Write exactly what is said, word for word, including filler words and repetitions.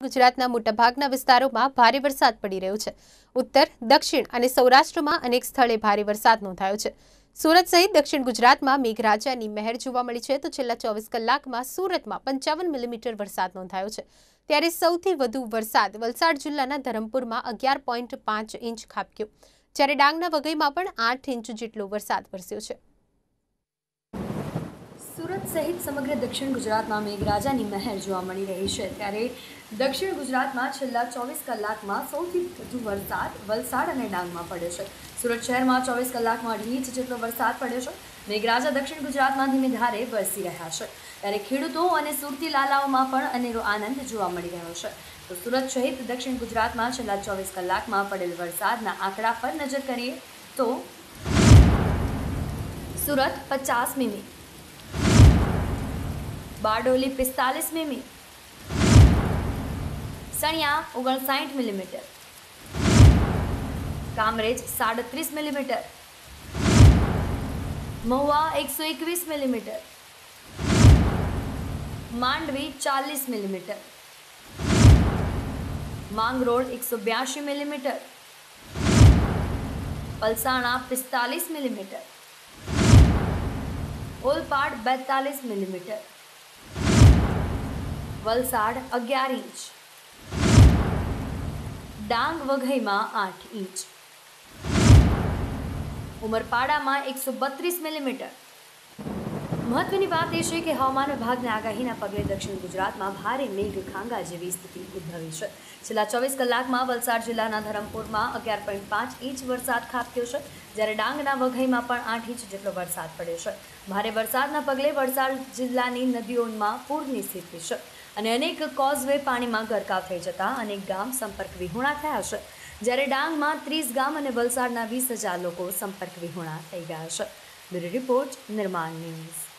ગુજરાતના મોટાભાગના વિસ્તારોમાં ભારે વરસાદ પડી રહ્યો છે। ઉત્તર, દક્ષિણ અને સૌરાષ્ટ્રમાં અનેક સ્થળે ભારે વરસાદ નોંધાયો છે। સુરત સહિત દક્ષિણ ગુજરાતમાં મેઘરાજાની મહેર જોવા મળી છે, તો છેલ્લા ચોવીસ કલાકમાં સુરતમાં પંચાવન મિલીમીટર વરસાદ નોંધાયો છે। ત્યારે સૌથી વધુ વરસાદ વલસાડ જિલ્લાના ધરમપુરમાં અગિયાર પોઈન્ટ પાંચ ઇંચ ખાબક્યો, જ્યારે ડાંગના વઘઈમાં પણ આઠ ઇંચ જેટલો વરસાદ વરસ્યો છે। સુરત સહિત સમગ્ર દક્ષિણ ગુજરાતમાં મેઘરાજાની મહેર જોવા મળી રહી છે। ત્યારે દક્ષિણ ગુજરાતમાં છેલ્લા ચોવીસ કલાકમાં સૌથી વધુ વરસાદ વલસાડ અને ડાંગમાં પડ્યો છે। સુરત શહેરમાં ચોવીસ કલાકમાં અઢી ઇંચ જેટલો વરસાદ પડ્યો છે। મેઘરાજા દક્ષિણ ગુજરાતમાં ધીમે ધારે વરસી રહ્યા છે, ત્યારે ખેડૂતો અને સુરતી લાલાઓમાં પણ અનેરો આનંદ જોવા મળી રહ્યો છે। તો સુરત સહિત દક્ષિણ ગુજરાતમાં છેલ્લા ચોવીસ કલાકમાં પડેલ વરસાદના આંકડા પર નજર કરીએ તો સુરત પચાસ મીમી, બારડોલી પિસ્તાલીસ મીમી, સણિયા ઓગણસાઠ મિલીમીટર, કામરેજ સાડત્રીસ મિલીમીટર, મહુવા એકસો એકવીસ મિલીમીટર, માંડવી ચાલીસ મિલીમીટર, માંગરોળ એકસો બ્યાસી મિલીમીટર, પલસાણા પિસ્તાલીસ મિલીમીટર, ઓલપાડ બેતાલીસ મિલીમીટર, વલસાડ અગિયાર ઇંચ, ડાંગ વઘઈમાં આઠ ઇંચ, ઉમરપાડામાં એકસો બત્રીસ મિલીમીટર। મહત્વની વાત એ છે કે હવામાન વિભાગની આગાહીના પગલે દક્ષિણ ગુજરાતમાં ભારે મેઘખાંગા જેવી સ્થિતિ ઉદ્ભવી છે। છેલ્લા ચોવીસ કલાકમાં વલસાડ જિલ્લાના ધરમપુરમાં અગિયાર પોઈન્ટ પાંચ ઇંચ વરસાદ ખાબક્યો છે, જ્યારે ડાંગના વઘઈમાં પણ આઠ ઇંચ જેટલો વરસાદ પડ્યો છે। ભારે વરસાદના પગલે વલસાડ જિલ્લાની નદીઓમાં પૂરની સ્થિતિ છે અને અનેક કોઝવે પાણીમાં ગરકાવ થઈ જતા અનેક ગામ સંપર્ક વિહોણા થયા છે, જ્યારે ડાંગમાં ત્રીસ ગામ અને વલસાડના વીસ હજાર લોકો સંપર્ક વિહોણા થઈ ગયા છે। Bureau report Nirman news.